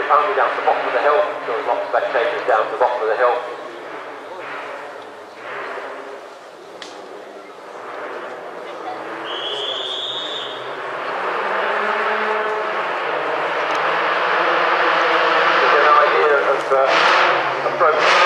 only down to the bottom of the hill, so there's lots of spectators down to the bottom of the hill. Give you an idea of approach.